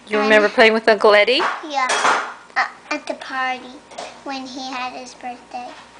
You remember playing with Uncle Eddie? Yeah, at the party when he had his birthday.